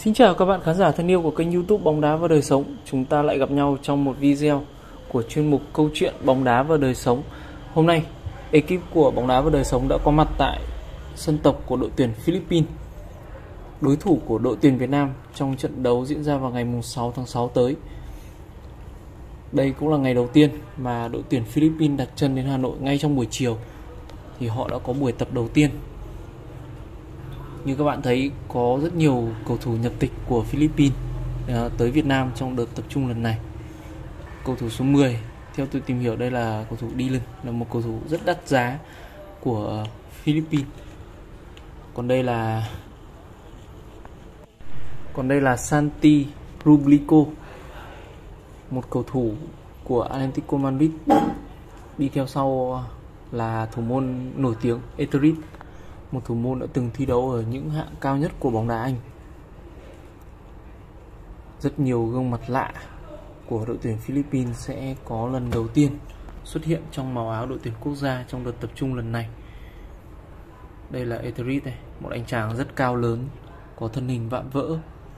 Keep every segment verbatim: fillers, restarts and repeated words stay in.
Xin chào các bạn khán giả thân yêu của kênh YouTube Bóng Đá và Đời Sống. Chúng ta lại gặp nhau trong một video của chuyên mục Câu chuyện bóng đá và đời sống. Hôm nay, ekip của Bóng Đá và Đời Sống đã có mặt tại sân tập của đội tuyển Philippines, đối thủ của đội tuyển Việt Nam trong trận đấu diễn ra vào ngày sáu tháng sáu tới. Đây cũng là ngày đầu tiên mà đội tuyển Philippines đặt chân đến Hà Nội. Ngay trong buổi chiều thì họ đã có buổi tập đầu tiên. Như các bạn thấy, có rất nhiều cầu thủ nhập tịch của Philippines tới Việt Nam trong đợt tập trung lần này. Cầu thủ số mười, theo tôi tìm hiểu, đây là cầu thủ Dylan, là một cầu thủ rất đắt giá của Philippines. Còn đây là Còn đây là Santi Rublico, một cầu thủ của Atlético Madrid. Đi theo sau là thủ môn nổi tiếng Etheridge, một thủ môn đã từng thi đấu ở những hạng cao nhất của bóng đá Anh. Rất nhiều gương mặt lạ của đội tuyển Philippines sẽ có lần đầu tiên xuất hiện trong màu áo đội tuyển quốc gia trong đợt tập trung lần này. Đây là Etheridge này, một anh chàng rất cao lớn, có thân hình vạm vỡ.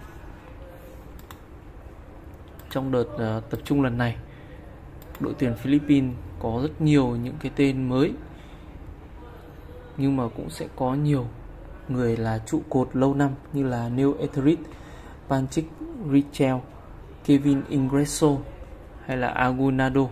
Trong đợt uh, tập trung lần này, đội tuyển Philippines có rất nhiều những cái tên mới, nhưng mà cũng sẽ có nhiều người là trụ cột lâu năm như là Neil Etheridge, Patrick Richel, Kevin Ingresso hay là Aguinaldo.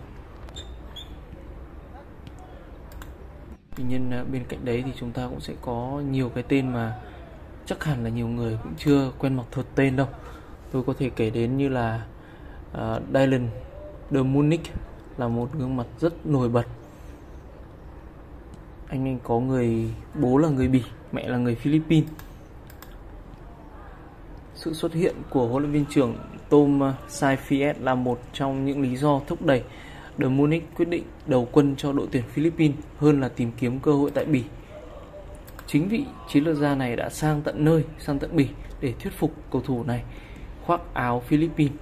Tuy nhiên bên cạnh đấy thì chúng ta cũng sẽ có nhiều cái tên mà chắc hẳn là nhiều người cũng chưa quen mặt thuật tên đâu. Tôi có thể kể đến như là uh, Dylan de Munich, là một gương mặt rất nổi bật. Anh ấy có người bố là người Bỉ, mẹ là người Philippines. Sự xuất hiện của huấn luyện viên trưởng Tom Saintfiet là một trong những lý do thúc đẩy De Munich quyết định đầu quân cho đội tuyển Philippines hơn là tìm kiếm cơ hội tại Bỉ. Chính vị chiến lược gia này đã sang tận nơi, sang tận Bỉ để thuyết phục cầu thủ này khoác áo Philippines.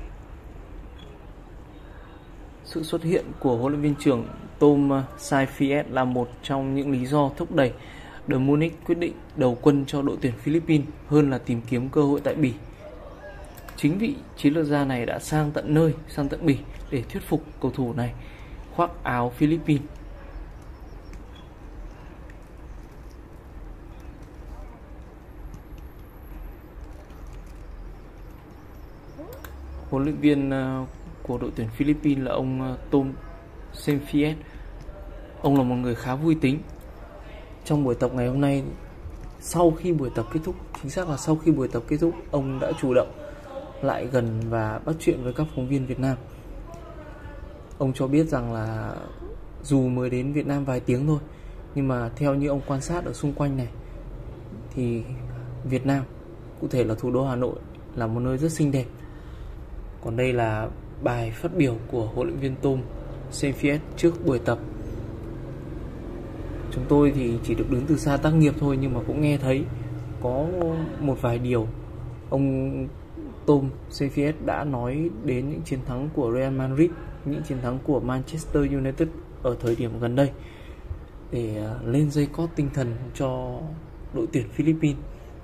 Sự xuất hiện của huấn luyện viên trưởng Tom Saintfiet là một trong những lý do thúc đẩy De Munich quyết định đầu quân cho đội tuyển Philippines hơn là tìm kiếm cơ hội tại Bỉ. Chính vị chiến lược gia này đã sang tận nơi, sang tận Bỉ để thuyết phục cầu thủ này khoác áo Philippines. Huấn luyện viên của đội tuyển Philippines là ông Tom Saintfiet. Ông là một người khá vui tính. Trong buổi tập ngày hôm nay, sau khi buổi tập kết thúc, chính xác là sau khi buổi tập kết thúc, ông đã chủ động lại gần và bắt chuyện với các phóng viên Việt Nam. Ông cho biết rằng là dù mới đến Việt Nam vài tiếng thôi, nhưng mà theo như ông quan sát ở xung quanh này thì Việt Nam, cụ thể là thủ đô Hà Nội, là một nơi rất xinh đẹp. Còn đây là bài phát biểu của huấn luyện viên Tom Saintfiet trước buổi tập. Chúng tôi thì chỉ được đứng từ xa tác nghiệp thôi, nhưng mà cũng nghe thấy có một vài điều ông Tom Saintfiet đã nói đến những chiến thắng của Real Madrid, những chiến thắng của Manchester United ở thời điểm gần đây, để lên dây cót tinh thần cho đội tuyển Philippines.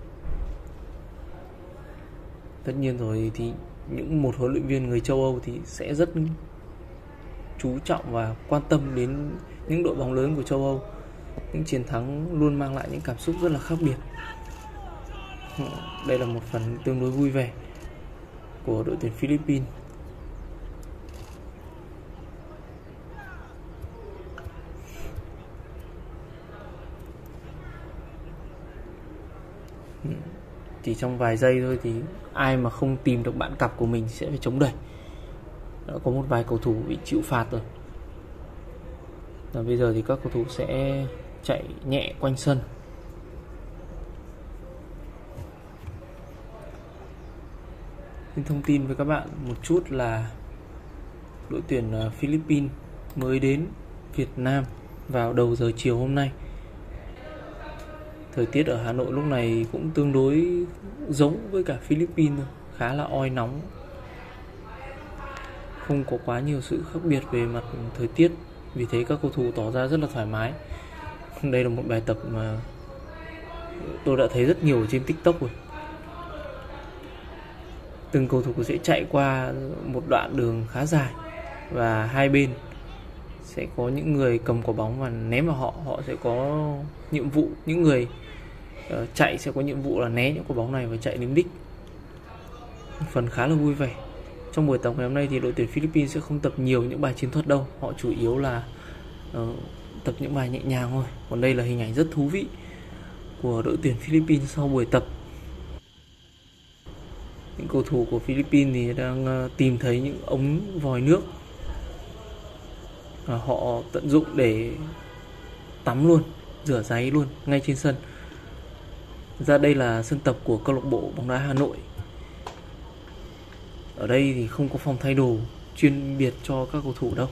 Tất nhiên rồi thì những một huấn luyện viên người châu Âu thì sẽ rất chú trọng và quan tâm đến những đội bóng lớn của châu Âu. Những chiến thắng luôn mang lại những cảm xúc rất là khác biệt. Đây là một phần tương đối vui vẻ của đội tuyển Philippines. Chỉ trong vài giây thôi thì ai mà không tìm được bạn cặp của mình sẽ phải chống đẩy. Đã có một vài cầu thủ bị chịu phạt rồi. Và bây giờ thì các cầu thủ sẽ chạy nhẹ quanh sân. Xin thông tin với các bạn một chút là đội tuyển Philippines mới đến Việt Nam vào đầu giờ chiều hôm nay. Thời tiết ở Hà Nội lúc này cũng tương đối giống với cả Philippines thôi, khá là oi nóng. Không có quá nhiều sự khác biệt về mặt thời tiết, vì thế các cầu thủ tỏ ra rất là thoải mái. Đây là một bài tập mà tôi đã thấy rất nhiều trên TikTok rồi. Từng cầu thủ sẽ chạy qua một đoạn đường khá dài và hai bên sẽ có những người cầm quả bóng và ném vào họ. Họ sẽ có nhiệm vụ, những người uh, chạy sẽ có nhiệm vụ là né những quả bóng này và chạy đến đích. Phần khá là vui vẻ. Trong buổi tập ngày hôm nay thì đội tuyển Philippines sẽ không tập nhiều những bài chiến thuật đâu. Họ chủ yếu là uh, tập những bài nhẹ nhàng thôi. Còn đây là hình ảnh rất thú vị của đội tuyển Philippines sau buổi tập. Những cầu thủ của Philippines thì đang uh, tìm thấy những ống vòi nước. Uh, họ tận dụng để tắm luôn, rửa ráy luôn ngay trên sân. Ra đây là sân tập của câu lạc bộ bóng đá Hà Nội. Ở đây thì không có phòng thay đồ chuyên biệt cho các cầu thủ đâu.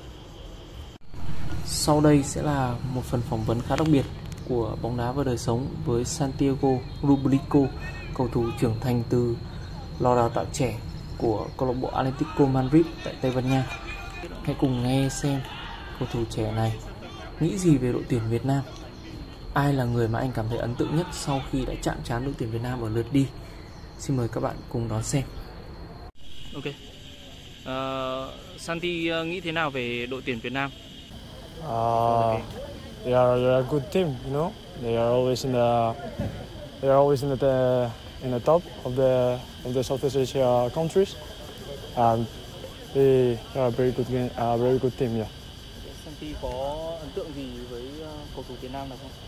Sau đây sẽ là một phần phỏng vấn khá đặc biệt của bóng đá và đời sống với Santiago Rubrico, cầu thủ trưởng thành từ lò đào tạo trẻ của câu lạc bộ Atlético Madrid tại Tây Ban Nha. Hãy cùng nghe xem cầu thủ trẻ này nghĩ gì về đội tuyển Việt Nam. Ai là người mà anh cảm thấy ấn tượng nhất sau khi đã chạm trán đội tuyển Việt Nam ở lượt đi? Xin mời các bạn cùng đón xem. Ok. Uh, Santi uh, nghĩ thế nào về đội tuyển Việt Nam? Uh, they are they're a good team, you know. They are always in the they are always in the in the top of the of the Southeast Asia countries, and they are a very good game, a very good team, yeah. Santi có ấn tượng gì với uh, cầu thủ Việt Nam nào không?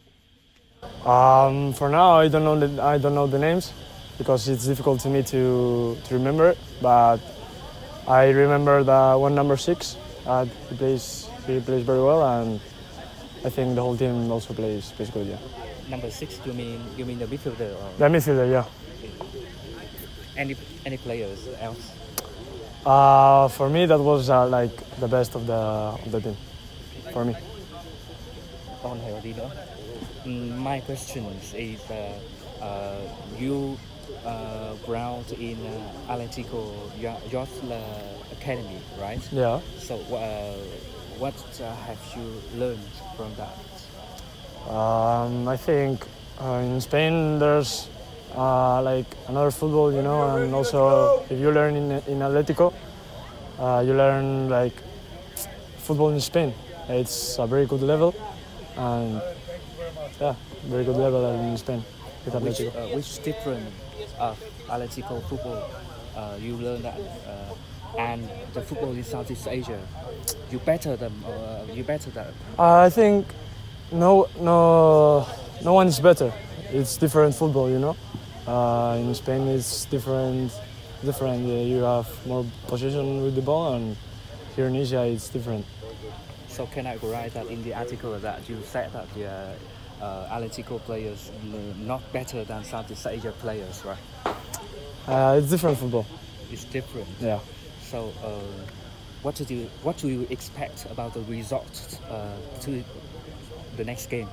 Um, for now, I don't know the I don't know the names because it's difficult to me to to remember it. But I remember the one number six. Uh, he plays he plays very well, and I think the whole team also plays plays good. Yeah. Number six, you mean you mean the midfielder? Or The midfielder, yeah. any any players else? Uh, for me, that was uh, like the best of the of the team. For me. Còn hỏi gì nữa? Mm, My question is uh, uh, you uh, ground in uh, Atlético Youth Academy, right? Yeah. So uh, what uh, have you learned from that? Um, I think uh, in Spain there's uh, like another football, you know, and also if you learn in in Atletico, uh, you learn like football in Spain. It's a very good level, and yeah, very good level in Spain with Which, Atletico. uh, which different of Atlético football uh, you learn that uh, and the football in Southeast Asia, you better them uh, you better that. Uh, I think no, no, no one is better. It's different football, you know. Uh, in Spain, it's different. Different. Uh, you have more possession with the ball, and here in Asia, it's different. So can I write that in the article that you said that the uh, uh, Atlético players are not better than Southeast Asia players, right? Uh, it's different football. It's different. Yeah. So uh, what do you what do you expect about the result uh, to the next game?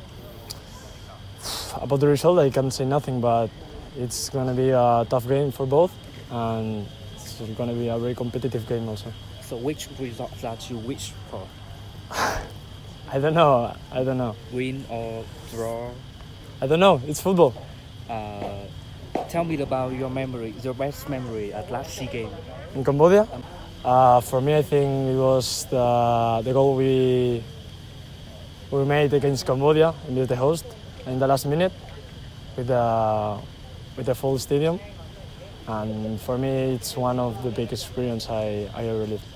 About the result, I can say nothing, but it's going to be a tough game for both, and it's going to be a very competitive game also. So which result that you wish for? I don't know. I don't know. Win or draw? I don't know. It's football. Uh, tell me about your memory, your best memory at last SEA Games. In Cambodia, uh, for me, I think it was the the goal we we made against Cambodia and the host in the last minute with the with the full stadium. And for me, it's one of the biggest experience I I ever lived.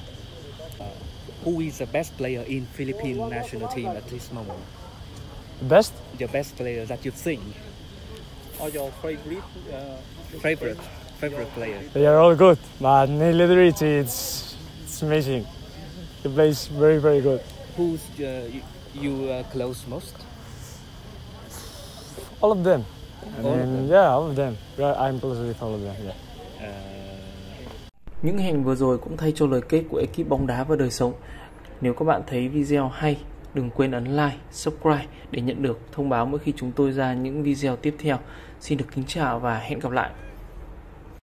Who is the best player in Philippine national team at this moment? The best? Your best player that you think? Or your favorite uh, Favorite, favorite player? They are all good, but Neil Lederich, it's it's amazing. He plays very very good. Who's uh, you, you uh, close most? All of them. I All of mean, them? yeah, all of them. Yeah, I'm close with all of them. Yeah. Uh, Những hình vừa rồi cũng thay cho lời kết của ekip bóng đá và đời sống. Nếu các bạn thấy video hay, đừng quên ấn like, subscribe để nhận được thông báo mỗi khi chúng tôi ra những video tiếp theo. Xin được kính chào và hẹn gặp lại.